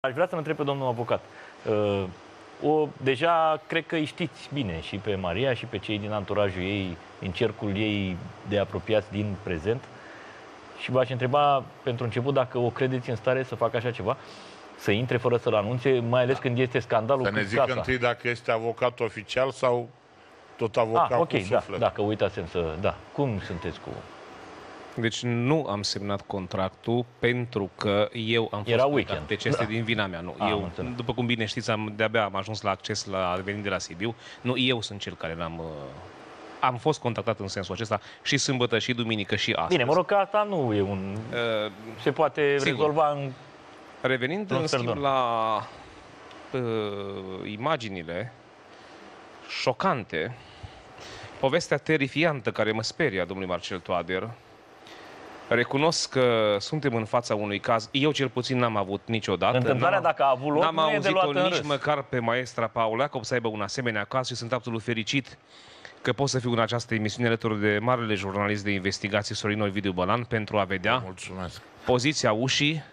Aș vrea să întreb pe domnul avocat. Deja cred că îi știți bine și pe Maria și pe cei din anturajul ei, în cercul ei de apropiați din prezent. Și v-aș întreba, pentru început, dacă o credeți în stare să facă așa ceva, să intre fără să-l anunțe, mai ales când este scandalul să ne zică casa. Întâi dacă este avocat oficial sau tot avocat cu suflet. Da, dacă uitasem să... Da. Cum sunteți cu... Deci nu am semnat contractul pentru că eu am fost plecat. Deci este din vina mea. Nu. Eu, după cum bine știți, de-abia am ajuns la acces la venit de la Sibiu. Nu, eu sunt cel care am fost contactat în sensul acesta și sâmbătă, și duminică, și astăzi. Bine, mă rog că asta nu e un... se poate rezolva în... Revenind în schimb la imaginile șocante, povestea terifiantă care mă sperie a domnului Marcel Toader, recunosc că suntem în fața unui caz, eu cel puțin n-am avut niciodată. Întâmplarea, dacă a avut loc, n-am nu e de luat în auzit-o râs. nici măcar pe maestra Paula Iacob să aibă un asemenea caz și sunt absolut fericit că pot să fiu în această emisiune alături de marele jurnalist de investigații Sorin Ovidiu Bălan pentru a vedea poziția ușii.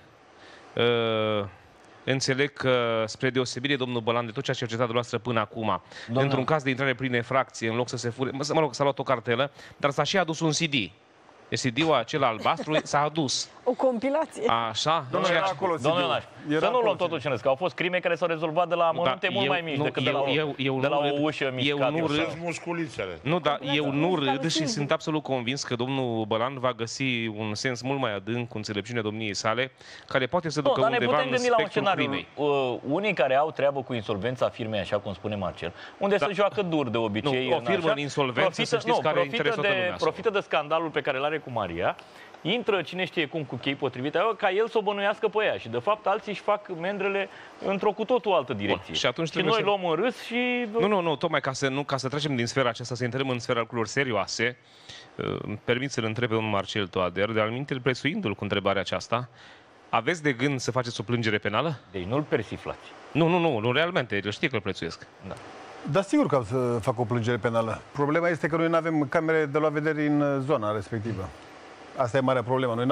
Înțeleg că, spre deosebire, domnul Bălan, de tot ce a cercetat dumneavoastră până acum, într-un caz de intrare prin infracție, în loc să se fure, mă rog, s-a luat o cartelă, dar s-a și adus un CD. CD-ul acela albastru s-a adus. O compilație. Așa? Domnul Ionaș, să nu luăm totul ce că au fost crime care s-au rezolvat de la amănunte mult mai mici decât de la o ușă mișcată. Eu nu râd. Musculițele. Nu, dar eu nu râd și sunt absolut convins că domnul Bălan va găsi un sens mult mai adânc cu înțelepciunea domniei sale, care poate să ducă undeva în spectrul crimei. Unii care au treabă cu insolvența firmei, așa cum spune Marcel, unde se joacă dur de obicei. O firmă în insolvență, să știți care interesă toată lumea. Profită de scandalul pe care l-are cu Maria, intră cine știe cum cu chei potrivite, ca el să o bănuiască pe ea și de fapt alții își fac mendrele într-o cu totul altă direcție. Și atunci noi luăm în râs și... Nu, tocmai ca să trecem din sfera aceasta, să intrăm în sfera lucrurilor serioase, îmi permit să-l întreb pe domnul Marcel Toader, de altminteri prețuindu-l cu întrebarea aceasta, aveți de gând să faceți o plângere penală? Deci nu-l persiflați. Nu, realmente, eu știu că îl prețuiesc. Da. Dar sigur că am să fac o plângere penală. Problema este că noi nu avem camere de luat vedere în zona respectivă. Asta e marea problemă. Noi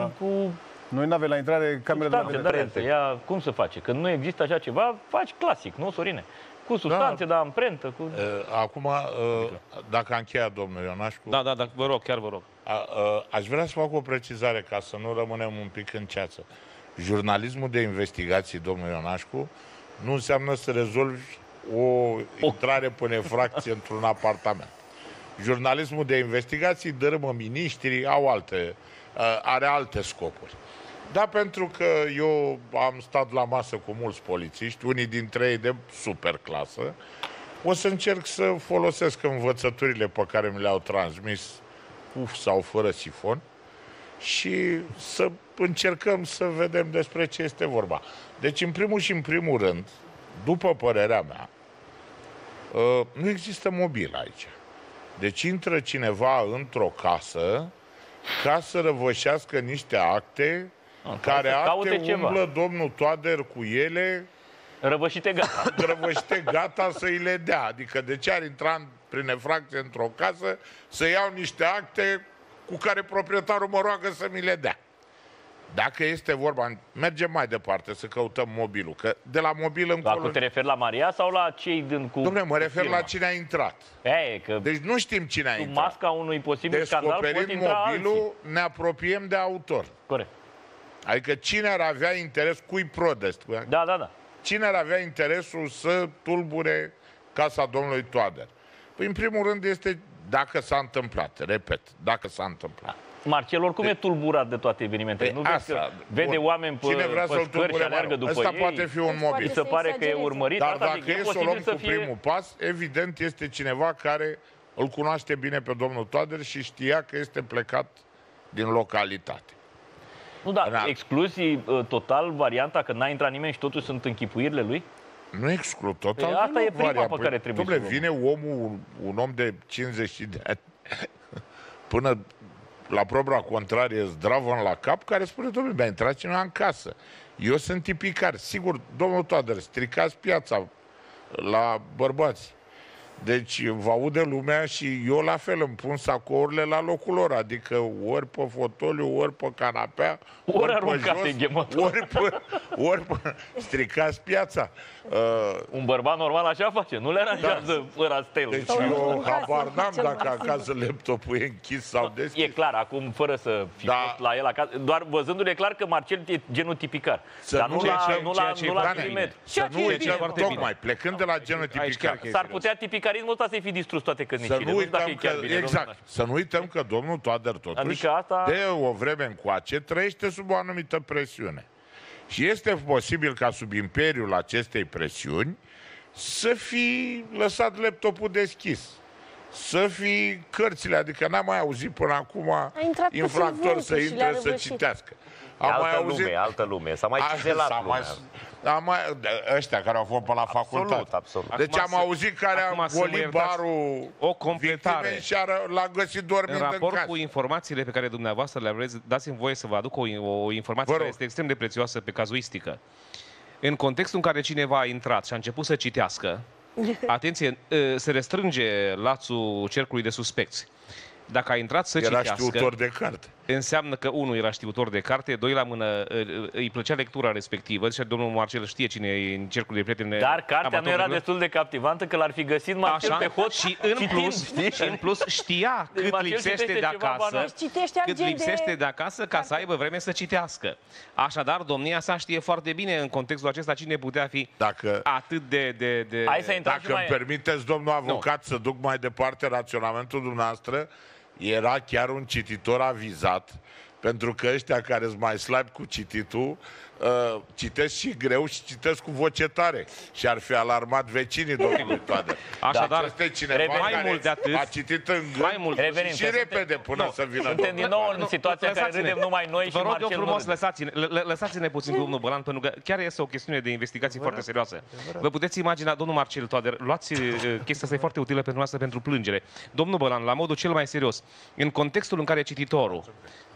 nu avem la intrare camere de luat vedere. Cum se face? Când nu există așa ceva, faci clasic, nu, Sorine? Cu substanțe, da, amprentă. Cu... Acum, dacă a încheiat domnul Ionașcu... Da, vă rog, chiar vă rog. Aș vrea să fac o precizare ca să nu rămânem un pic în ceață. Jurnalismul de investigații, domnul Ionașcu, nu înseamnă să rezolvi o intrare până infracție într-un apartament. Jurnalismul de investigații dărâmă miniștrii, are alte scopuri. Da, pentru că eu am stat la masă cu mulți polițiști, unii dintre ei de super clasă, o să încerc să folosesc învățăturile pe care mi le-au transmis cu sau fără sifon și să încercăm să vedem despre ce este vorba. Deci, în primul și în primul rând, după părerea mea, nu există mobil aici. Deci intră cineva într-o casă ca să răvășească niște acte, care acte umblă domnul Toader cu ele răvășite gata să îi le dea. Adică de ce ar intra prin infracție într-o casă să iau niște acte cu care proprietarul mă roagă să mi le dea? Dacă este vorba, mergem mai departe să căutăm mobilul, că de la mobil încolo... Dacă te referi la Maria sau la cei din cu... Dom'le, mă refer la cine a intrat. Deci nu știm cine a intrat. Sub masca unui posibil scandal pot intra mobilul, alții. ne apropiem de autor. Corect. Adică cine ar avea interes, cui prodest? Da. Cine ar avea interesul să tulbure casa domnului Toader? Păi, în primul rând, este dacă s-a întâmplat. Repet, dacă s-a întâmplat. Marcel oricum e tulburat de toate evenimentele. Nu vezi că vede oameni pe scări și aleargă după ei? Asta poate fi un mobil. Se pare că e urmărit. Dar dacă e să o luăm cu primul pas, evident este cineva care îl cunoaște bine pe domnul Toader și știa că este plecat din localitate. Nu, dar excluzi total varianta că n-a intrat nimeni și totuși sunt închipuirile lui? Nu exclud total. Asta e prima pe care trebuie să o luăm. Vine omul, un om de 50 de ani, până la probra contrarie, zdravăn la cap, care spune, domnule, mi-a intrat cineva în casă. Eu sunt tipicar. Sigur, domnul Toader, stricați piața la bărbați. Deci vă aude lumea și eu la fel îmi pun sacourile la locul lor, adică ori pe fotoliu, ori pe canapea, ori pe jos, ori pe stricați piața. Un bărbat normal așa face, nu le aranjează fără stelul. Deci eu habar n-am dacă acasă laptopul e închis sau deschis. E clar, acum fără să fi fost la el acasă, doar văzându-le e clar că Marcel e genul tipicar. Dar nu la milimetru. Să nu uităm, tocmai, plecând de la genul tipicar. S-ar putea tipicarismul ăsta să-i fi distrus toate cărnicile. Să nu uităm că domnul Toader totuși de o vreme încoace trăiește sub o anumită presiune. Și este posibil ca sub imperiul acestei presiuni să fi lăsat laptopul deschis, să fi cărțile, adică n-am mai auzit până acum infractor să intre să citească. Altă lume, s-a mai cizelat lumea. Ăștia care au fost pe la facultate. Absolut. Deci am auzit care a golit barul o completare și l-a găsit dormind în raport casă. cu informațiile pe care dumneavoastră le aveți, dați-mi voie să vă aduc o informație care este extrem de prețioasă pe cazuistică. În contextul în care cineva a intrat și a început să citească, atenție, se restrânge lațul cercului de suspecți. Dacă a intrat să citească... Era știutor de carte. Înseamnă că unul era știutor de carte, doi la mână îi plăcea lectura respectivă, deci domnul Marcel știe cine e în cercul de prieteni. Dar cartea nu era destul de captivantă că l-ar fi găsit Marcel pe hot și în plus știa cât lipsește de acasă, ca să aibă vreme să citească. Așadar, domnia sa știe foarte bine în contextul acesta cine putea fi atât de... Dacă îmi permiteți, domnul avocat, să duc mai departe raționamentul dumneavoastră, era chiar un cititor avizat, pentru că ăștia care sunt mai slabi cu cititul citesc și greu și citesc cu voce tare. Și ar fi alarmat vecinii domnului Toader. Așadar, este cineva mai mult de atât, a citit în gând și repede până să vină. Suntem din nou în situația în care râdem numai noi și Marcel. Vă rog eu frumos, lăsați-ne puțin cu domnul Bălan, pentru că chiar este o chestiune de investigație foarte serioasă. Vă puteți imagina, domnul Marcel Toader, luați chestia asta, e foarte utilă pentru noastră, pentru plângere. Domnul Bălan, la modul cel mai serios, în contextul în care cititorul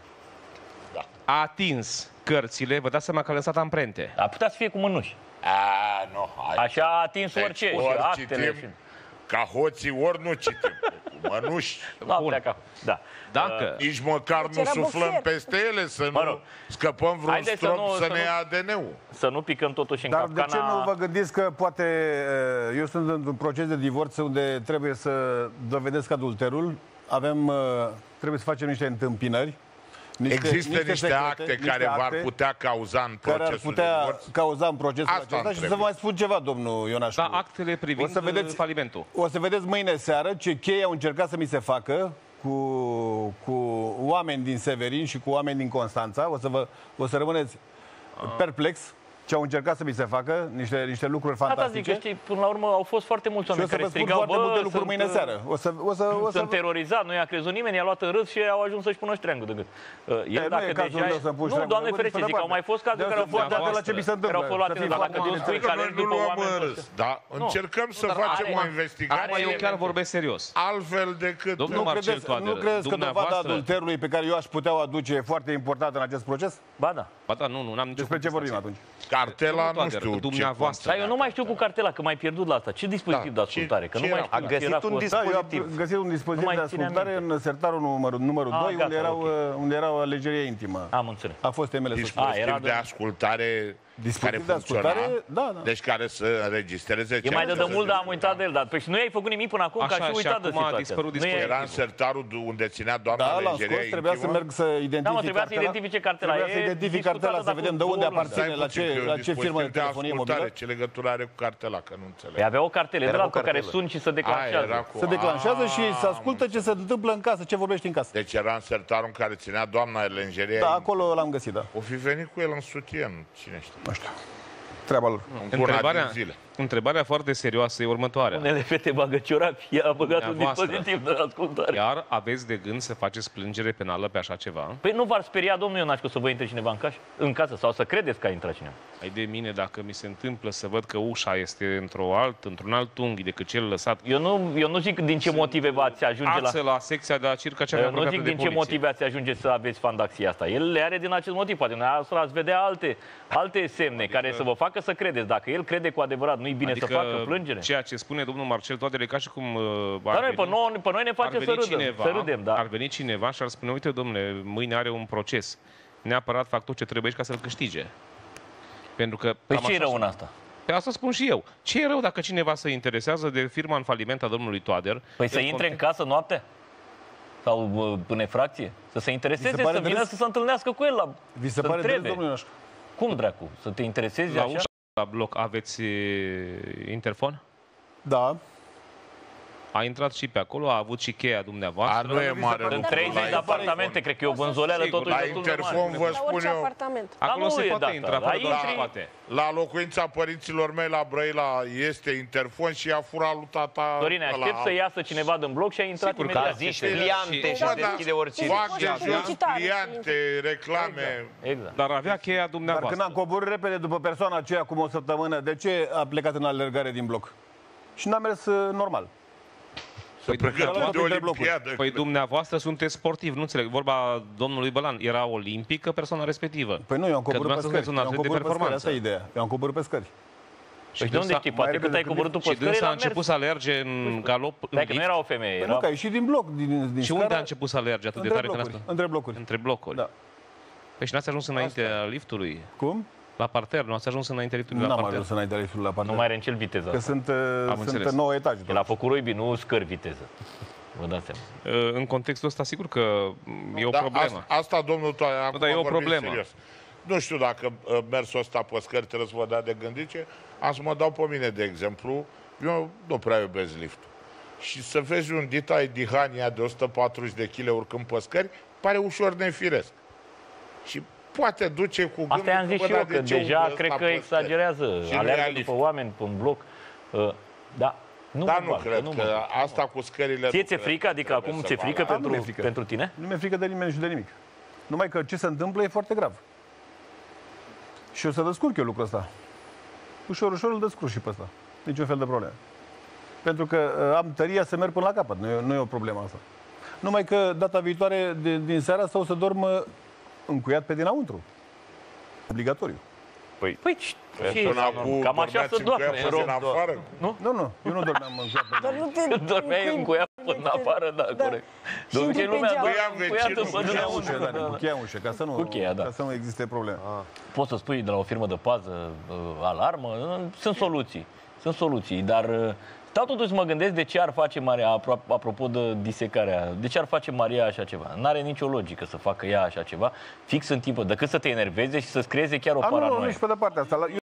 a atins cărțile, vă dați seama că a lăsat amprente. A putea să fie cu mânuși. Așa a atins orice. Ori citim ca hoții, ori nu citim. Cu mănuși. Dacă nici măcar nu suflăm peste ele, să nu scăpăm vreun strop să ne ia ADN-ul. Să nu picăm totuși în capcana... Dar de ce nu vă gândiți că poate... Eu sunt într-un proces de divorț unde trebuie să dovedesc adulterul. Trebuie să facem niște întâmpinări. Există niște acte care v-ar putea cauza în procesul de divorț? Cauza în procesul acesta. Și să vă mai spun ceva, domnul Ionașcu. Da, actele privind falimentul. O să vedeți mâine seară ce cheie au încercat să mi se facă cu oameni din Severin și cu oameni din Constanța. O să rămâneți perplex ce au încercat să mi se facă, niște lucruri fantastice. Asta zic, că până la urmă au fost foarte mulți oameni care strigau, foarte multe lucruri mâine seară. Sunt terorizat, nu i-a crezut nimeni, i-a luat în râs și au ajuns să-și pună ștreangul de gât. Nu, Doamne ferește, zic, au mai fost cazuri care au fost la ce mi se întâmplă. Dacă tu spui că alergi după oameni... Da, încercăm să facem o investigație. Eu chiar vorbesc serios. Altfel decât... Domnul Marcel Toader, nu credeți că dovada adulterului pe care eu aș putea o aduce e foarte importantă în acest proces? Ba da. Ba da, nu, n-am nicio... Despre ce vorbim atunci? Cartela, nu știu dumneavoastră. Dar eu nu mai știu cu cartela, că m-ai pierdut la asta. Ce dispozitiv de ascultare? Că nu mai a găsit un dispozitiv. Eu am găsit un dispozitiv de ascultare în sertarul numărul 2, unde era o alegerie intimă. Am înțeles. A fost temele dispozitiv de ascultare care funcționa, deci care să înregistreze. E mai de mult, dar am uitat de el. Dar și nu ai făcut nimic până acum, că aș fi uitat de situația. Era în sertarul unde ținea doamna alegeria intimă. Trebuia să merg să identific cartela. Trebuia să identifice cartela. Trebuia să identific cartela, să vedem de unde aparține, la ce firmă de telefonie mobilă. Ce legătură are cu cartela, că nu înțeleg. Avea o cartelă de la care suni și se declanșează. Se declanșează și se ascultă ce se întâmplă în casă, ce vorbești în casă. Deci era în sertarul în care ținea doamna alegeria. Da, acolo l-am găsit, da. O fi venit cu el în sutien, cine știe. Nu știu. Treaba lor. Întrebarea foarte serioasă e următoarea. Unele fete bagă ciorapi, a băgat un dispozitiv de ascultare. Iar aveți de gând să faceți plângere penală pe așa ceva? Păi nu v-ar speria, domnul Ionașcu, să vă intre cineva în casă sau să credeți că a intrat cineva? Ai de mine dacă mi se întâmplă să văd că ușa este într-un alt unghi decât cel lăsat. Eu nu zic din ce motive v-ați ajunge la secția de la circa cea mai apropiată de poliție. Nu zic din ce motive ați ajunge să aveți fandaxia asta. El le are din acest motiv. Poate ați vedea alte semne care să vă facă să credeți. Dacă el crede cu adevărat, nu-i bine să facă plângere? Ceea ce spune domnul Marcel Toader e ca și cum Dar pe noi ne face să râdem. Da. Ar veni cineva și ar spune, uite, domnule, mâine are un proces. Neapărat fac tot ce trebuie aici ca să-l câștige. Pentru că... Păi ce e rău în asta? Pe asta spun și eu. Ce e rău dacă cineva se interesează de firma în faliment a domnului Toader? Păi să intre în casă noaptea? Sau în efracție? Să se intereseze, să vină să se întâlnească cu el. Vi se pare drept, domnule Ionașcu? Cum, dracu? Să te interesezi așa? La bloc aveți interfon? Da. A intrat și pe acolo, a avut și cheia dumneavoastră. Nu e mare lucru. În 30 de apartamente, cred că e o vânzoleală totuși destul de mare. La interfon, vă spun eu... Acolo se poate intra, fără doar poate. La locuința părinților mei la Brăila este interfon și a furat lui tata... Dorine, aștept să iasă cineva din bloc și a intrat imediat. Ca zici pliante și deschide orice. Fac de jos pliante, reclame... Exact. Dar avea cheia dumneavoastră. Dar când am coborât repede după persoana aceea acum o săptămână, de ce a plecat în alergare din bloc? Și n-a mers normal. Păi dumneavoastră sunteți sportiv, nu înțeleg. Vorba domnului Bălan, era olimpică persoana respectivă. Păi nu, eu am coborât pe scări. Un atlet de performanță. Asta e ideea. Eu am coborât pe scări. Și de unde știi? Poate cât ai coborât tu pe scări, și a început să alerge în galop în lift. Nu era o femeie. Nu, că a ieșit din bloc. Și unde a început să alerge atât de tare? Între blocuri. Între blocuri. Da. Păi și n-ați ajuns înaintea liftului? Cum? La parter, nu ați ajuns înaintea liftului la parter? N-am ajuns înaintea liftului la parter. Nu mai are în cel viteză. Că sunt 9 etaje. El a făcut rugby, nu scări viteză. Vă dați seama. În contextul ăsta, sigur că e o problemă. Asta, domnul Toader, dar e o problemă. Serios. Nu știu dacă mersul ăsta pe scări trebuie să vă dea de gândice. Am să mă dau pe mine, de exemplu. Eu nu prea iubesc liftul. Și să vezi un Dita Dihania de 140 de kg urcând pe scări, pare ușor nefiresc. Și poate duce cu gândul... Asta i-am zis și eu, că deja cred că exagerează. Aleargă după oameni în bloc. Da. Dar nu cred că asta cu scările... Ție ți-e frică? Adică acum ți-e frică pentru tine? Nu mi-e frică de nimeni și de nimic. Numai că ce se întâmplă e foarte grav. Și o să descurc eu lucrul ăsta. Ușor, ușor îl descurc și pe ăsta. Niciun fel de problemă. Pentru că am tăria să merg până la capăt. Nu e o problemă asta. Numai că data viitoare, din seara asta, o să dorm încuiat pe dinăuntru. Obligatoriu. Păi cam așa se doarme. Nu, eu nu dormeam încuiat. Dormeai încuiat până afară, da, corect. De obicei lumea încuiată până dinăuntru. Cu cheia în ușă, ca să nu existe probleme. Poți să spui de la o firmă de pază, alarmă, sunt soluții, dar stau totuși să mă gândesc de ce ar face Maria, apropo de disecarea, de ce ar face Maria așa ceva? N-are nicio logică să facă ea așa ceva, fix în timpul, decât să te enerveze și să-ți creeze chiar o paranoie. Nu, nici pe de partea asta.